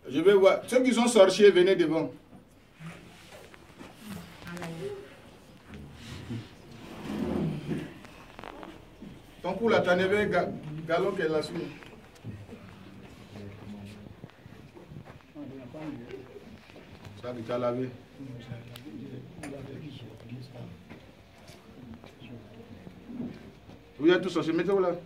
Je vais voir. Ceux qui sont sorciers, venez devant. Ton coup là, t'en avais galon qu'elle a suivi. Ça, tu as lavé. Vous êtes tous sorciers, mettez-vous là.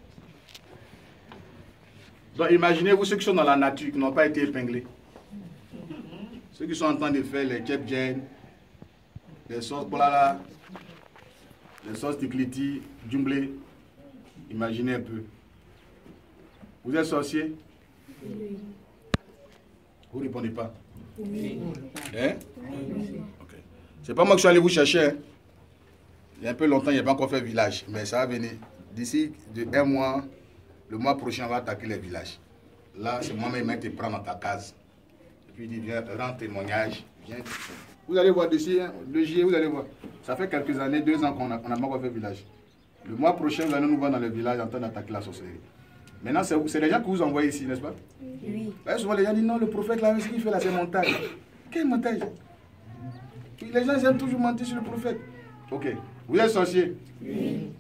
Donc imaginez-vous ceux qui sont dans la nature, qui n'ont pas été épinglés. Ceux qui sont en train de faire les kepjen, les sauces bolala, les sauces tikliti, djumblé. Imaginez un peu. Vous êtes sorcier? Oui. Vous ne répondez pas? Oui. Hein? Oui. Ok. C'est pas moi que je suis allé vous chercher. Hein? Il y a un peu longtemps, il n'y a pas encore fait village. Mais ça va venir. D'ici un mois, le mois prochain, on va attaquer les villages. Là, c'est moi-même qui te prends dans ta case. Et puis il dit, viens, rends témoignage. Viens. Vous allez voir d'ici, hein, le juillet, vous allez voir. Ça fait quelques années, 2 ans qu'on n'a pas encore fait village. Le mois prochain, vous allez nous voir dans le village en train d'attaquer la sorcellerie. Maintenant, c'est les gens que vous envoyez ici, n'est-ce pas? Oui. Là, souvent, les gens disent, non, le prophète, là, ce qu'il fait là, c'est montage. Quel montage? Les gens aiment toujours mentir sur le prophète. Ok. Vous êtes sorcier? Oui.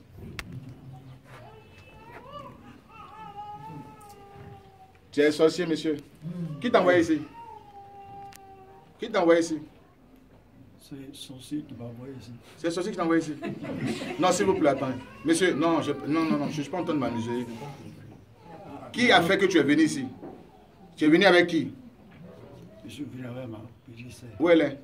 Tu es sorcier, monsieur? Qui t'a envoyé ici? Qui t'a envoyé ici? C'est sorcier qui m'a envoyé ici. C'est sorcier qui t'a envoyé ici? Non, s'il vous plaît, attends. Monsieur, non, je ne suis pas en train de m'amuser. Qui a fait que tu es venu ici? Tu es venu avec qui? Je suis venu avec ma petite sœur. Où elle est?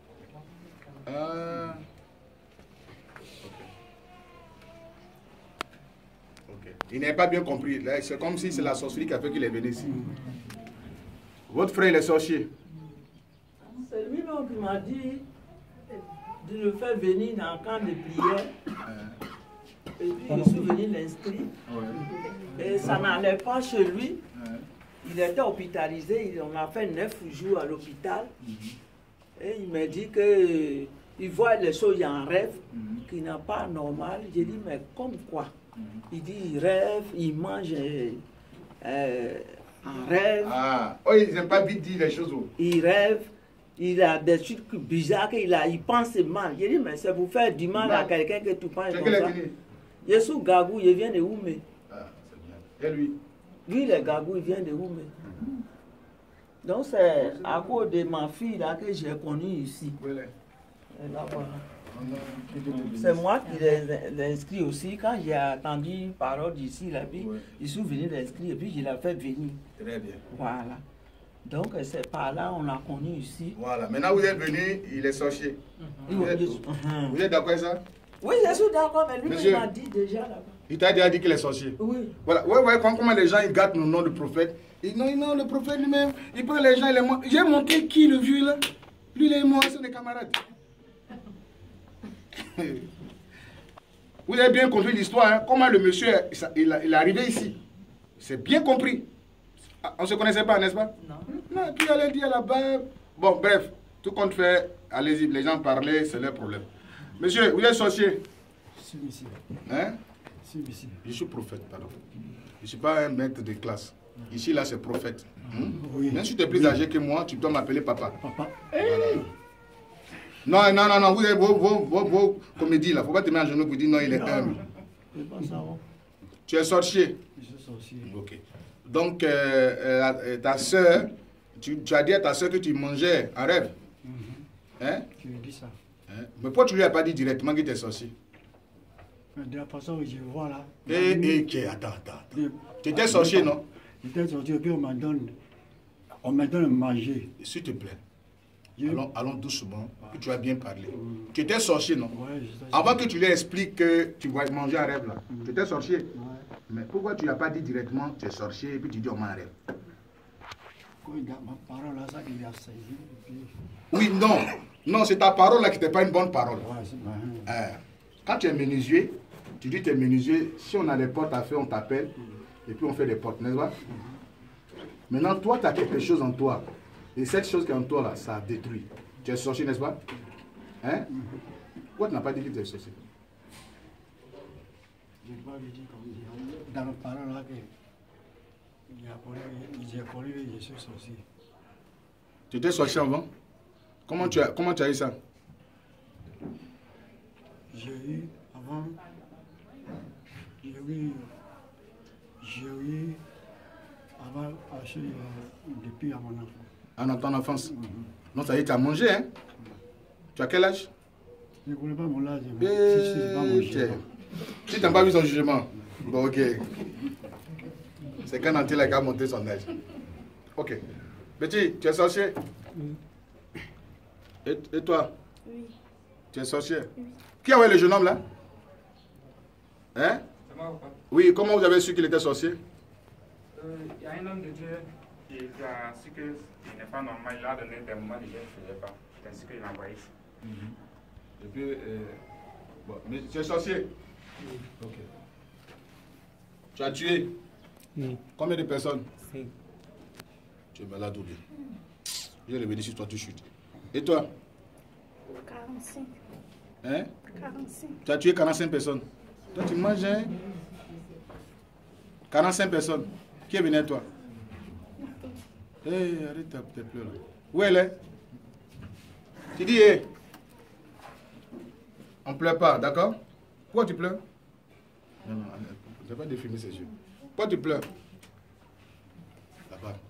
Ok. Il n'a pas bien compris. C'est comme si c'est la sorcellerie qui a fait qu'il est venu ici. Votre frère, il est sorcier? C'est lui-même qui m'a dit de le faire venir dans le camp de prière. Et puis je suis venu l'inscrire. Et ça n'allait pas chez lui. Il était hospitalisé. On a fait 9 jours à l'hôpital. Et il m'a dit qu'il voit les choses en rêve, qui n'est pas normal. J'ai dit, mais comme quoi? Il dit, il rêve, il mange en rêve. Ah, oh, ils n'aiment pas vite dire les choses. Il rêve. Il a des trucs bizarres, il pense mal. J'ai dit, mais c'est pour faire du mal à quelqu'un que tu penses comme ça. Je suis Gagou, il vient de Oumé. Ah, c'est bien. Et lui? Lui, le Gagou, il vient de Oumé. Donc, c'est à cause de ma fille là que j'ai connue ici. Oui, et là, voilà. C'est moi qui l'ai inscrit aussi. Quand j'ai entendu parole d'ici, là, puis je suis venu l'inscrire et puis je l'ai fait venir. Très bien. Voilà. Donc, c'est par là on l'a connu ici. Voilà. Maintenant, vous êtes venu, il est sorcier. Vous êtes d'accord avec ça? Oui, je suis d'accord, mais lui, il m'a dit déjà là-bas. Il t'a déjà dit qu'il est sorcier? Oui. Voilà. Ouais, ouais, comment les gens ils gâtent le nom du prophète. Non, le prophète lui-même, il prend les gens, il les montre. J'ai montré qui, le vieux là? Lui, il est mort, c'est des camarades. Vous avez bien compris l'histoire, hein? Comment le monsieur, il est arrivé ici. C'est bien compris. On ne se connaissait pas, n'est-ce pas? Non. Non, et puis il allait dire là-bas. Bon, bref, tout compte fait, allez-y, les gens parlaient, c'est leur problème. Monsieur, vous êtes sorcier? Si, monsieur. Hein? Si, monsieur. Je suis prophète, pardon. Je ne suis pas un maître de classe. Ici, là, c'est prophète. Oui. Même si tu es plus âgé que moi, tu dois m'appeler papa. Papa. Voilà. Non, vous avez vos comédies là. Il ne faut pas te mettre à genoux pour dire non, il est humble. Tu es sorcier? Je suis sorcier. Ok. Donc, ta soeur, tu as dit à ta soeur que tu mangeais en rêve. Hein? Tu me dis ça. Hein? Mais pourquoi tu ne lui as pas dit directement qu'il était sorcier? De la façon que je vois là. Attends. Tu étais sorcier, non? J'étais sorcier, puis on me donne à manger. S'il te plaît. Allons doucement, que tu as bien parlé. Tu étais sorcier, non? Ouais, avant que tu lui expliques que tu vas manger un rêve, là. Tu étais sorcier. Mais pourquoi tu n'as pas dit directement que tu es sorcier et puis tu dis on m'a un rêve? Ma parole là, ça qu'il a saisi. Oui, non, c'est ta parole là qui n'était pas une bonne parole. Ouais, quand tu es menuisier, tu dis tu es menuisier, si on a des portes à faire, on t'appelle et puis on fait des portes, n'est-ce pas? Maintenant, toi, tu as quelque chose en toi. Et cette chose qui est en toi là, ça détruit. Tu es sorcier, n'est-ce pas? Hein? Pourquoi tu n'as pas dit que tu es sorcier? Je n'ai pas dit comme dans la parole là que j'ai appelé que je suis sorcier. Tu étais sorcier avant? Comment tu as eu ça? J'ai eu avant, j'ai eu avant, depuis à mon enfance. En ton enfance? Non, ça y est, tu as mangé, hein? Tu as quel âge? Je ne connais pas mon âge, mais Si pas mon jugement. tu n'as pas vu son jugement? Bon, ok. C'est quand Nantil a monté son âge. Ok. Betty, tu es sorcier? Oui. Et toi? Oui. Tu es sorcier? Oui. Qui a envoyé le jeune homme là? Hein? C'est moi ou pas? Oui, comment vous avez su qu'il était sorcier? Il y a un homme de Dieu qui a su qu'il n'est pas normal. Il a donné des moments de Dieu qu'il ne faisait pas. C'est ainsi qu'il l'a envoyé ici. Et puis, bon, mais tu es sorcier? Oui. Ok. Tu as tué? Oui. Combien de personnes? 5. Tu es malade ou bien? Je vais revenir sur toi, tu chutes. Et toi? 45. Hein? 45. Tu as tué 45 personnes. Toi, tu manges, hein? 45 personnes. Qui est venu à toi? Hé, arrête tes pleurs là. Où elle est? Tu dis, hé. On ne pleure pas, d'accord? Pourquoi tu pleures? Non, non, je ne vais pas défumer ses yeux. Pourquoi tu pleures? Là-bas.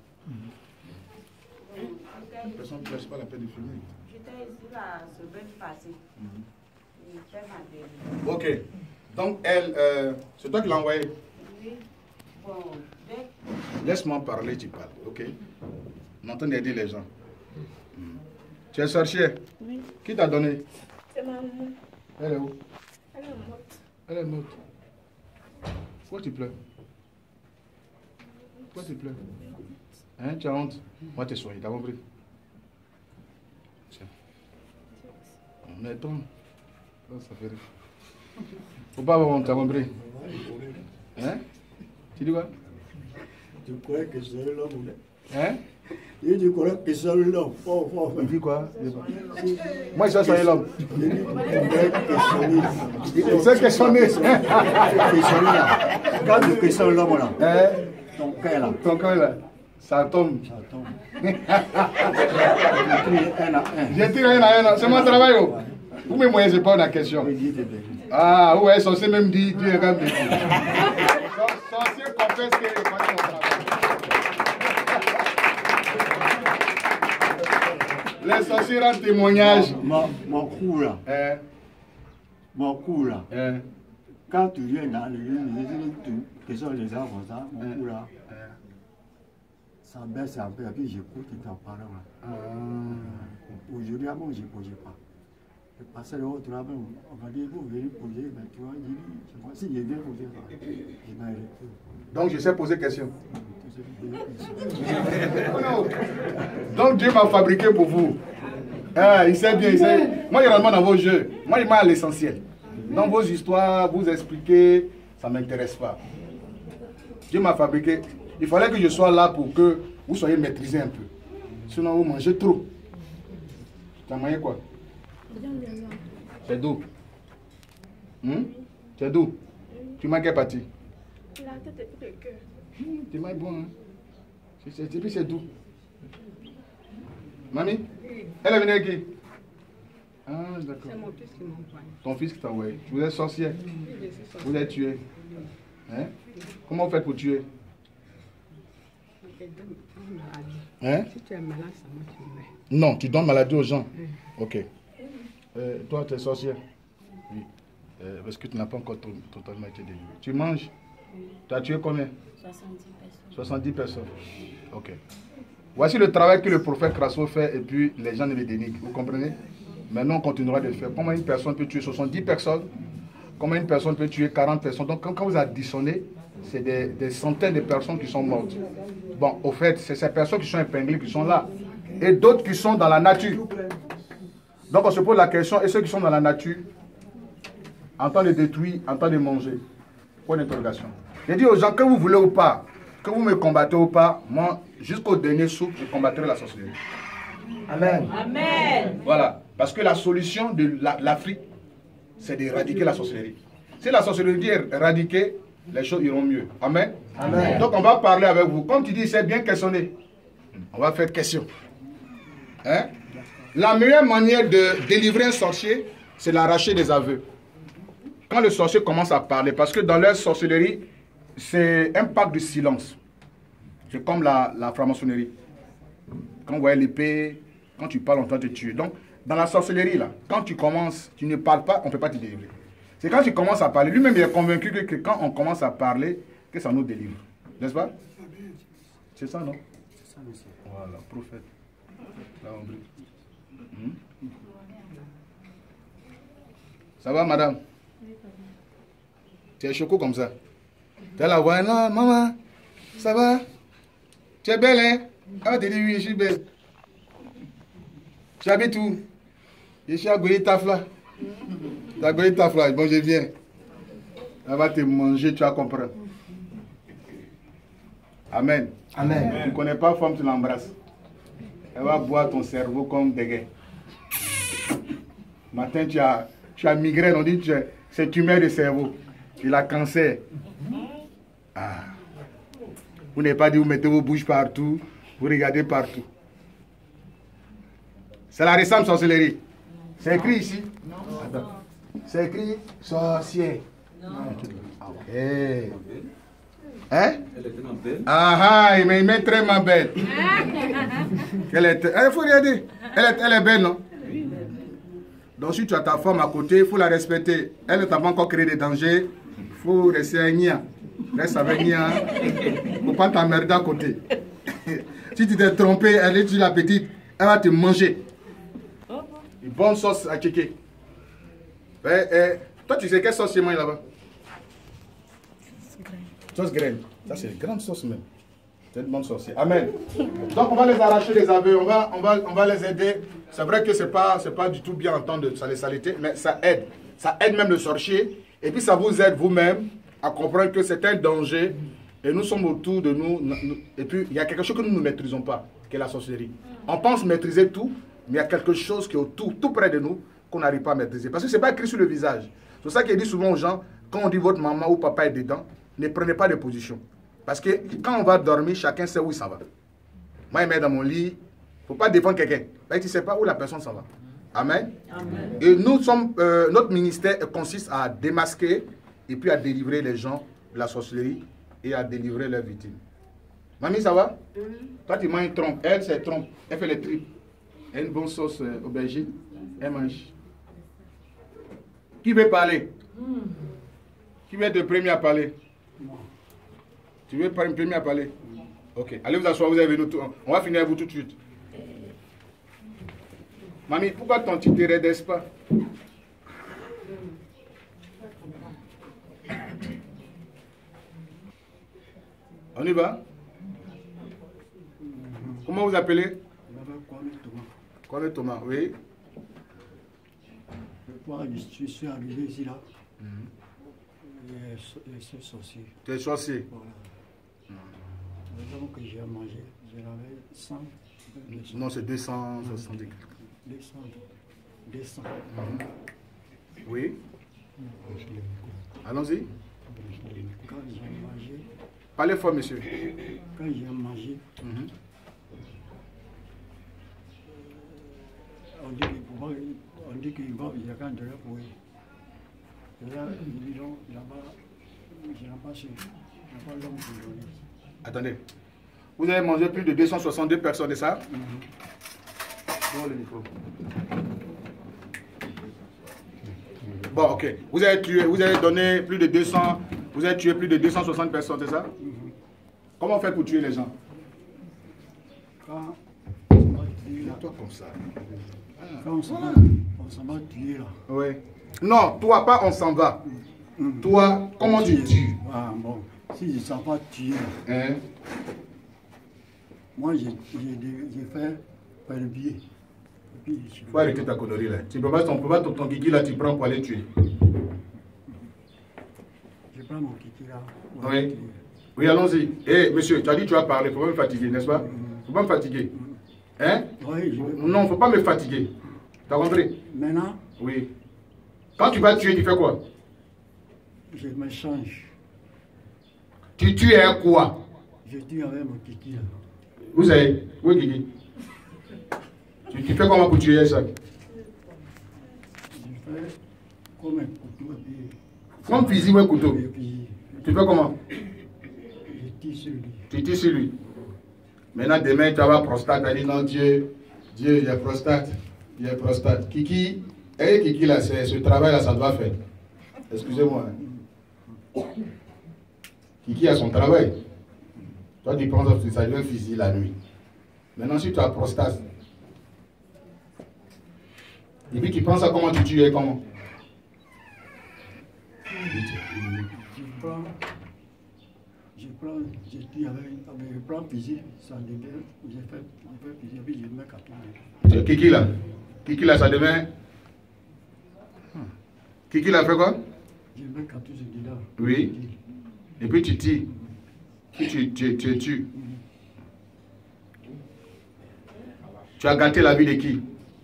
Personne ne pleure, c'est pas la peine de fumer. J'étais ici la semaine passée. Il fait ma délire. Ok. Donc, elle, c'est toi qui l'as envoyé? Oui. Bon, Laisse-moi parler, tu parles, ok? On entend aider les gens. Tu es sorcier? Oui. Qui t'a donné? C'est ma maman. Elle est où? Elle est morte. Elle est morte. Pourquoi tu pleures? Pourquoi tu pleures? Hein, tu as honte? Moi, tu es soigné, t'as compris? Tiens. Mais attends. Oh, ça fait rire. Faut pas avoir honte, t'as compris? Hein? Tu dis quoi? Tu crois que c'est l'homme? Hein? Et tu crois que c'est l'homme? Il dit quoi? Moi, je suis soigné l'homme. Il sait questionner. Quand tu questionnes l'homme là, Hein? ton cœur là, Ton cœur là, ça tombe. ça tombe. Tu es un à un. J'ai tiré un à un. C'est mon travail. Oh. Vous me moyez, je pose la question. Oui, dis tes vérités. Ah, ouais, sorcier même dit, Dieu est comme sorcier confesse qu'il est mon travail. Les sorciers rendent témoignage. Mon cou là, Hein? mon cou là, Hein? quand tu viens dans l'église, tu questionnes les gens comme ça, mon cou là, ça baisse un peu, et puis j'écoute tes paroles là. Aujourd'hui, avant, je ne posais pas. Je passais l'autre là, on m'a dit, vous venez poser, mais tu vois, j'ai dit, si je viens poser, je m'ai arrêté. Donc je sais poser question. Donc Dieu m'a fabriqué pour vous. Ah, il sait bien, il sait. Moi, je rentre dans vos jeux. Moi, il m'a à l'essentiel. Dans vos histoires, vous expliquer, ça ne m'intéresse pas. Dieu m'a fabriqué. Il fallait que je sois là pour que vous soyez maîtrisés un peu. Sinon, vous mangez trop. Tu as mangé quoi? C'est d'où? C'est d'où? Tu manges quelle partie? La tête et puis le cœur. Tu manges bon, hein? Et puis c'est d'où? Mamie? Elle est venue avec qui? Ah, d'accord. C'est mon fils qui m'a envoyé. Ton fils qui t'a envoyé. Vous êtes sorcier? Oui, je suis sorcière. Vous êtes tué? Hein? Comment vous faites pour tuer? Je te donne une maladie. Hein? Si tu es malade, ça moi tu meurs. Non, tu donnes maladie aux gens. Ok. Toi, tu es sorcière? Oui. Parce que tu n'as pas encore totalement été délivré. Tu manges? Tu as tué combien? 70 personnes. 70 personnes. Ok. Voici le travail que le prophète Crasso fait et puis les gens ne le dénigrent. Vous comprenez? Maintenant, on continuera de le faire. Comment une personne peut tuer 70 personnes? Comment une personne peut tuer 40 personnes? Donc, quand vous additionnez, c'est des centaines de personnes qui sont mortes. Bon, au fait, c'est ces personnes qui sont épinglées qui sont là. Et d'autres qui sont dans la nature. Donc, on se pose la question, et ceux qui sont dans la nature, en temps de détruire, en temps de manger? Point d'interrogation. J'ai dit aux gens, que vous voulez ou pas, que vous me combattez ou pas, moi, jusqu'au dernier souffle, je combattrai la sorcellerie. Amen. Amen. Voilà. Parce que la solution de l'Afrique, c'est d'éradiquer la sorcellerie. Si la sorcellerie est éradiquée, les choses iront mieux. Amen. Amen. Donc on va parler avec vous. Comme tu dis, c'est bien questionné. On va faire question. Hein? La meilleure manière de délivrer un sorcier, c'est l'arracher des aveux. Quand le sorcier commence à parler, parce que dans leur sorcellerie, c'est un pacte de silence. C'est comme la franc-maçonnerie. Quand vous voyez l'épée, quand tu parles, on doit te tuer. Donc, dans la sorcellerie, là, quand tu commences, tu ne parles pas, on ne peut pas te délivrer. C'est quand tu commences à parler, lui-même il est convaincu que quand on commence à parler, que ça nous délivre. N'est-ce pas? C'est ça, non? C'est ça, monsieur. Voilà, prophète. Là, on brille. Ça va, madame? Tu es choco comme ça. Tu as la voix, non, maman, ça va? Tu es belle, hein? Elle va te dire, oui, je suis belle. Tu habites où? Je suis à Goïtafla. Tu as Goïtafla, bon, je viens. Elle va te manger, tu vas comprendre. Amen. Amen. Tu ne connais pas femme, tu l'embrasses. Elle va boire ton cerveau comme des gays. Matin, tu as migraine, on dit que c'est tumeur de cerveau. Il a cancer. Ah. Vous n'avez pas dit, vous mettez vos bouches partout, vous regardez partout. C'est la récente sorcellerie. C'est écrit ici. C'est écrit sorcier. Hey. Hein? Elle est tellement belle. Ah ah, il met très belle. Il faut regarder. Elle est belle, non? Donc si tu as ta femme à côté, il faut la respecter. Elle ne t'a pas encore créé des dangers. Il faut rester un nia. Reste avec nia. Il ne faut pas t'emmerder à côté. Si tu t'es trompé, elle est la petite, elle va te manger. Une bonne sauce à checker. Toi, tu sais quelle sauce c'est moi là-bas? Sauce graine. Ça, c'est une grande sauce même. C'est une bonne sauce. Amen. Donc, on va les arracher les aveux. On va les aider. C'est vrai que ce n'est pas du tout bien entendre les saletés, mais ça aide. Ça aide même le sorcier. Et puis, ça vous aide vous-même à comprendre que c'est un danger. Et nous sommes autour de nous. Et puis, il y a quelque chose que nous ne maîtrisons pas, qui est la sorcellerie. On pense maîtriser tout, mais il y a quelque chose qui est autour, tout près de nous, qu'on n'arrive pas à maîtriser. Parce que ce n'est pas écrit sur le visage. C'est pour ça qu'il dit souvent aux gens, quand on dit votre maman ou papa est dedans, ne prenez pas de position. Parce que quand on va dormir, chacun sait où il s'en va. Moi, il met dans mon lit, il ne faut pas défendre quelqu'un. Tu ne sais pas où la personne s'en va. Amen. Amen. Et nous sommes, notre ministère consiste à démasquer et puis à délivrer les gens de la sorcellerie et à délivrer leurs victimes. Mamie, ça va? Toi, tu manges une trompe. Elle, c'est trompe. Elle fait les tripes. Elle a une bonne sauce aubergine. Elle mange. Qui veut parler? Qui veut être le premier à parler? Tu veux être le premier à parler? Ok. Allez vous asseoir, vous avez venu tout. On va finir avec vous tout de suite. Mamie, pourquoi ton titre ne redresse pas? On y va? Comment vous appelez? Kwame Thomas, oui. Je suis arrivé ici là. C'est sorcier. Tu es sorcier? Voilà. Donc j'ai mangé, j'avais 100. Non, c'est 270. 200. Oui. Allons-y. Quand j'ai mangé. Parlez fort, monsieur. Quand j'ai mangé. On dit qu'il va, il y a quand même de la pour eux. Et là, ils disent, là-bas, je n'ai pas su. Je n'ai pas l'homme pour donner. Attendez. Vous avez mangé plus de 262 personnes, c'est ça? Bon, le micro. Bon, ok. Vous avez donné plus de 200, vous avez tué plus de 260 personnes, c'est ça? Comment on fait pour tuer les gens? Quand toi comme ça. Quand on s'en va tuer là. Oui. Non, toi pas on s'en va. Toi, comment tu tues? Ah bon, si je ne sens pas tuer là. Moi j'ai fait par le biais. Il faut arrêter ta connerie là. Tu ne peux pas ton kiki là, tu prends pour aller tuer. Je prends mon kiki là. Oui. Oui, allons-y. Eh, monsieur, tu as dit que tu vas parler, il ne faut pas me fatiguer, n'est-ce pas? Il ne faut pas me fatiguer. Hein? Oui, non, il ne faut pas me fatiguer. Tu as compris? Maintenant? Oui. Quand tu vas tuer, tu fais quoi? Je me change. Tu tues avec quoi? Je tue avec mon kiki là. Vous savez? Oui, kiki. Tu fais comment pour tuer ça? Je fais comme un couteau et puis. Comme fusil ou un couteau? Et puis Tu fais comment? je tire sur lui. Tu tires sur lui. Maintenant, demain, tu vas avoir prostate. Tu as dit non, Dieu, il y a prostate. Il y a prostate. Kiki, Kiki, là, ce travail-là, ça doit faire. Excusez-moi. Kiki a son travail. Toi, tu penses que ça devient un fusil la nuit. Maintenant, si tu as prostate, et puis tu penses à comment tu tues, comment? Je tire avec, je prends fusil, ça devient, je fais fusil, puis je mets cartouche. Kiki là, ça devient. Kiki là fait quoi? Je mets cartouche dedans. Oui. Et puis tu tires. Puis tu tues. Tu as gâté la vie de qui?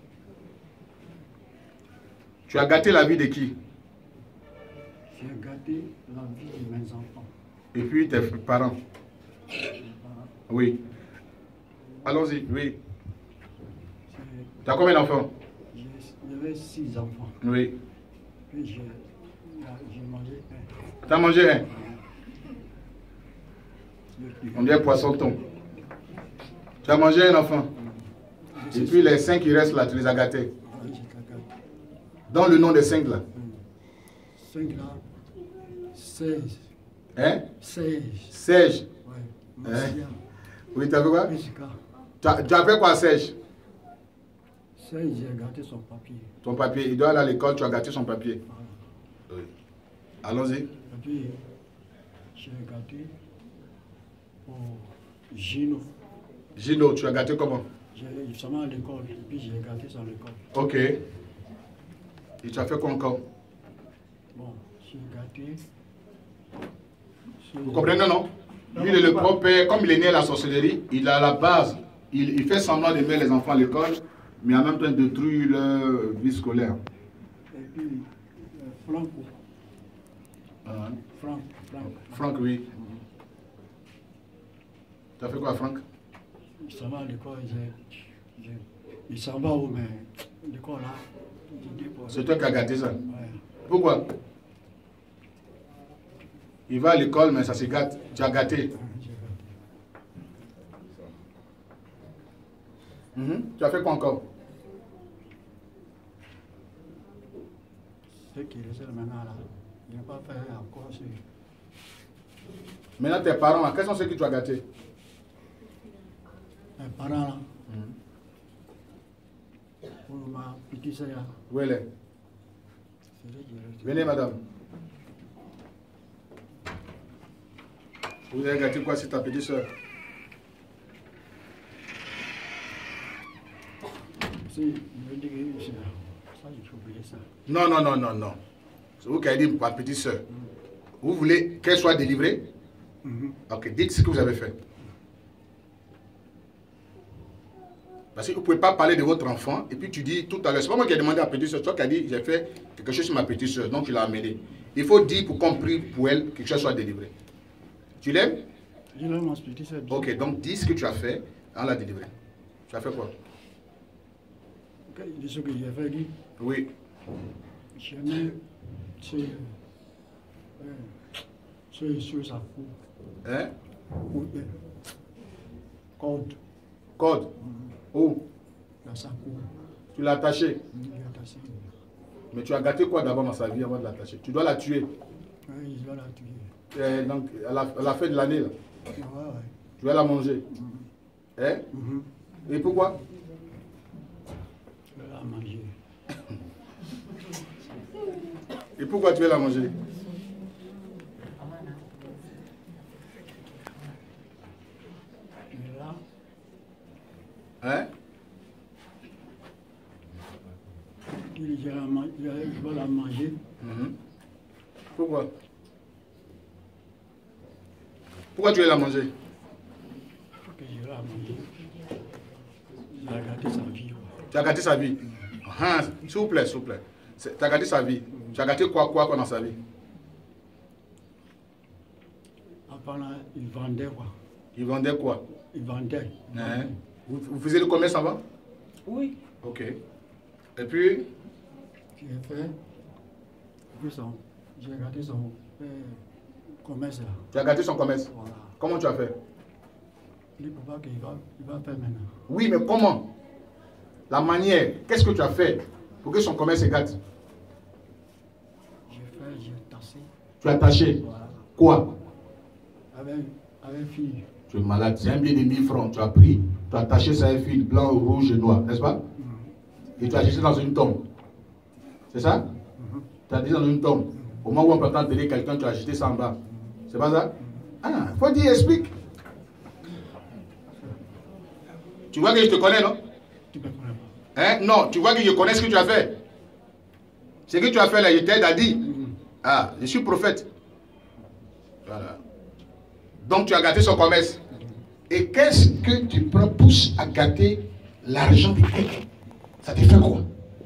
Tu as gâté la vie de qui? J'ai gâté la vie de mes enfants. Et puis tes parents. Oui. Allons-y, oui. Tu as combien d'enfants? J'avais 6 enfants. Oui. Puis j'ai mangé un. Tu as mangé un? Je On dirait poisson-thon. Tu as mangé un enfant? Et puis les 5 qui restent là, tu les as gâtés. Dans le nom des 5 là. 5 là, 16. Hein? 16. 16. Ouais. Hein? Oui, tu as fait quoi? Jessica. Tu as fait quoi, Serge? 16, j'ai gâté son papier. Ton papier, il doit aller à l'école, tu as gâté son papier. Voilà. Oui. Allons-y. Et puis, j'ai gâté pour Gino. Gino, tu as gâté comment? J'ai justement à l'école, et puis j'ai gâté ça à l'école. Ok. Et tu as fait quoi encore? Bon, j'ai gâté. Vous comprenez, non? Lui, il est le propre père, comme il est né à la sorcellerie, il a la base. Il fait semblant de mettre les enfants à l'école, mais en même temps, il détruit leur vie scolaire. Et puis, Franco. Franck, oui. Tu as fait quoi, Franck? Ça va à l'école, il s'en va où, mais l'école là, C'est toi qui as gâté ça? Ouais. Pourquoi? Il va à l'école, mais ça se gâte. Tu as gâté. Tu as fait quoi encore? Ce qui est maintenant là, il n'a pas fait encore ce. Maintenant, tes parents, quels sont ceux que tu as gâtés? Mes parents là, pour ma petite soeur là, Où elle est? c'est vrai qu'il est. Venez, madame. Vous avez gâté quoi, c'est ta petite soeur? Si, il veut dire que ça, il faut oublier ça. Non. C'est vous qui avez dit ma petite soeur. Vous voulez qu'elle soit délivrée? Ok, dites ce que vous avez fait. Parce que vous ne pouvez pas parler de votre enfant et puis tu dis tout à l'heure, c'est pas moi qui ai demandé à la petite soeur, toi qui as dit j'ai fait quelque chose sur ma petite soeur, donc tu l'as amenée. Il faut dire pour qu'on prie pour elle, que quelque chose soit délivré. Tu l'aimes? Je l'aime, ma petite soeur. Ok, donc dis ce que tu as fait en la délivrer. Tu as fait quoi? Ce que j'ai fait, dit, Oui. j'ai mis sur sa cou. Hein? Corde. Code. Où? Dans sa cou. Tu l'as attaché. Il est attaché. Mais tu as gâté quoi d'abord dans sa vie avant de l'attacher? Tu dois la tuer. Oui, il doit la tuer. Donc, à la fin de l'année, là, Ouais. tu vas la manger. Hein? Et pourquoi? Je vais la manger. Et pourquoi tu veux la manger? Et là, Hein? je vais la manger. Pourquoi? Pourquoi tu veux la manger? Que je vais la manger. Il a gâté sa vie. Tu as gâté sa vie. Ah, s'il vous plaît, s'il vous plaît. Tu as gâté sa vie. Tu as gâté quoi dans sa vie? Après là, il vendait quoi? Il vendait quoi? Il vendait. Hein? Vous faisiez le commerce avant? Oui. Ok. Et puis J'ai fait. Et puis j'ai regardé son commerce là. tu as gâté son commerce. Voilà. Comment tu as fait? Il ne peut pas qu'il va faire maintenant. Oui, mais comment? La manière. Qu'est-ce que tu as fait pour que son commerce se gâte? J'ai tassé. Tu as taché. Voilà. Quoi? Avec une fille. Tu es malade. C'est un billet de 1000 francs. Tu as pris. Tu as taché ça un fil blanc, rouge et noir. N'est-ce pas? Et tu as jeté dans une tombe. C'est ça? Tu as dit dans une tombe. Au moment où on peut entendre quelqu'un, tu as jeté ça en bas. C'est pas ça? Ah, faut dire, explique. Tu vois que je te connais, non? Tu ne me connais pas. Hein? Non, tu vois que je connais ce que tu as fait. Ce que tu as fait là, je t'aide à dire. Ah, je suis prophète. Voilà. Donc tu as gâté son commerce. Et qu'est-ce que tu pousses à gâter l'argent de quelqu'un? Ça te fait quoi?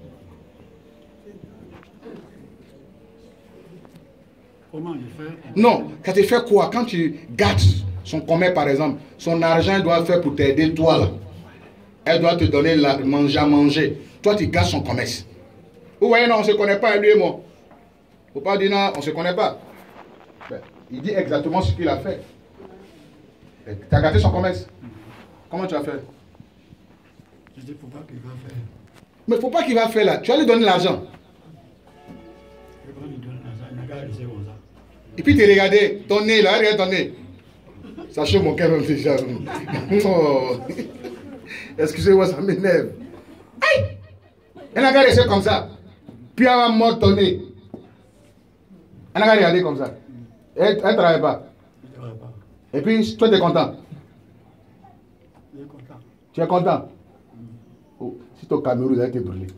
Comment je fais? Non, ça te fait quoi quand tu gâtes son commerce par exemple? Son argent doit faire pour t'aider toi là. Elle doit te donner à manger. Toi tu gâtes son commerce. Vous voyez, non, on ne se connaît pas, lui et moi. Il ne faut pas dire non, on ne se connaît pas. Ben, il dit exactement ce qu'il a fait. Tu as gâté son commerce. Comment tu as fait? Je dis, il ne faut pas qu'il va faire. Mais il ne faut pas qu'il va faire là. Tu vas lui donner l'argent. Je vais lui donner l'argent, il n'a qu'à laisser comme ça. Et puis tu regardes ton nez là, regarde ton nez. Ça chauffe mon cœur même déjà. Oh. Excusez-moi, ça m'énerve. Aïe! Elle n'a qu'à rester comme ça. Puis elle va mordre ton nez. Elle n'a qu'à regarder comme ça. Elle ne travaille pas. Il ne travaille pas. Et puis toi tu es content. Il est content. Tu es content? Oh, si ton Cameroun vous a été brûlé.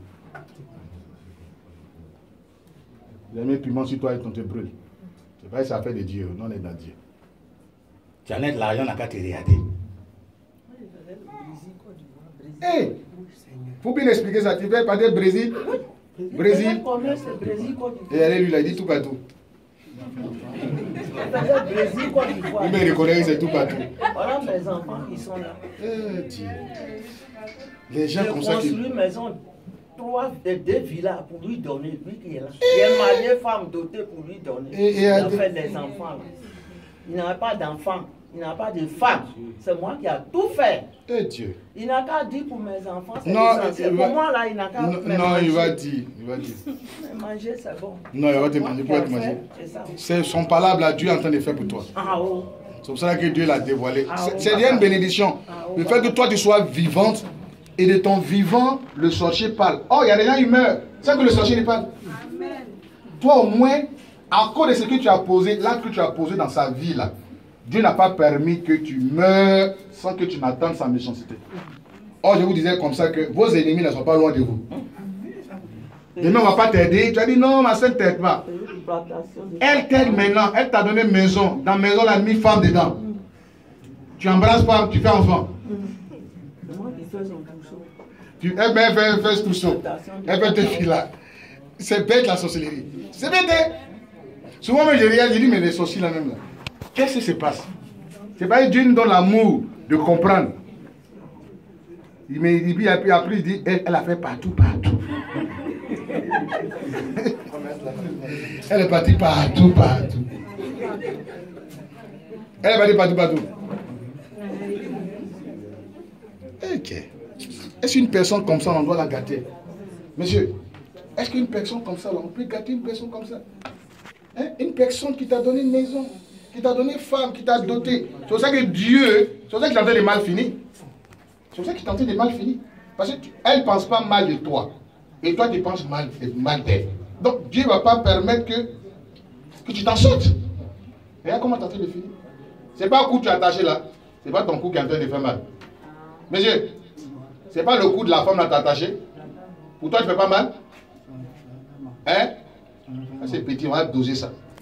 J'ai mis piment sur toi et ton te brûle. C'est pas ça fait de Dieu, non, on est dans Dieu. Tu as net l'argent, n'a qu'à te regarder. Hé! Faut bien expliquer ça. Tu veux parler de Brésil? Brésil. Et allez, lui, il a dit tout partout. Brésil, Côte d'Ivoire. Il me reconnaît, c'est tout partout. Voilà mes enfants qui sont là. Eh, Dieu. Les gens J'ai comme ça qui. construit une maison, deux villas pour lui donner, lui qui est là. J'ai marié femme dotée pour lui donner. Il a fait des enfants là. Il n'a pas d'enfants, il n'a pas de femme. C'est moi qui a tout fait. Eh Dieu. Il n'a qu'à dire pour mes enfants, c'est Non, l'essentiel. Pour moi là, il n'a qu'à Non, manger. il va dire. Il va dire. Mais manger, c'est bon. Non, il va te Moi manger. qui Pourquoi a te manger? fait, c'est ça. C'est son palabre là, Dieu est en train de faire pour toi. Ah oh. C'est pour ça que Dieu l'a dévoilé. Ah, C'est bien une bénédiction. Le fait que toi tu sois vivante et de ton vivant, le sorcier parle. Oh, il y a des gens qui meurent. C'est que le sorcier ne parle. Toi au moins, à cause de ce que tu as posé, l'acte que tu as posé dans sa vie là, Dieu n'a pas permis que tu meurs sans que tu n'attendes sa méchanceté. Or, je vous disais comme ça que vos ennemis ne sont pas loin de vous. Demain, on ne va pas t'aider. Tu as dit non, ma soeur ne t'aide pas. Elle t'aide maintenant. Elle t'a donné maison. Dans la maison, elle a mis femme dedans. Tu embrasses pas, tu fais enfant. C'est moi qui fais son bouchon. Elle fait tout ça. Elle fait tes filles là. C'est bête la sorcellerie. C'est bête. Hein? Souvent, je regarde, je dis, mais les sorciers là même là. Qu'est-ce qui se passe? C'est pas Dieu nous donne l'amour de comprendre. Mais puis après, il dit, elle a fait partout, partout. Elle est partie partout, partout. Elle est partie partout, partout. Ok. Est-ce qu'une personne comme ça, on doit la gâter? Monsieur, est-ce qu'une personne comme ça, on peut gâter une personne comme ça? Hein? Une personne qui t'a donné une maison, qui t'a donné femme, qui t'a doté. C'est pour ça que Dieu, c'est pour ça qu'il est en train de mal finir. C'est pour ça qu'il est en train de mal finir. Parce qu'elle ne pense pas mal de toi. Et toi, tu penses mal d'elle. Donc, Dieu ne va pas permettre que tu t'en sortes. Regarde comment tu es en train de finir. Ce n'est pas un coup que tu as attaché là. Ce n'est pas ton cou qui est en train de faire mal. Monsieur, ce n'est pas le cou de la femme là que tu as attaché. Pour toi, tu ne fais pas mal? Hein? C'est petit, on va doser ça.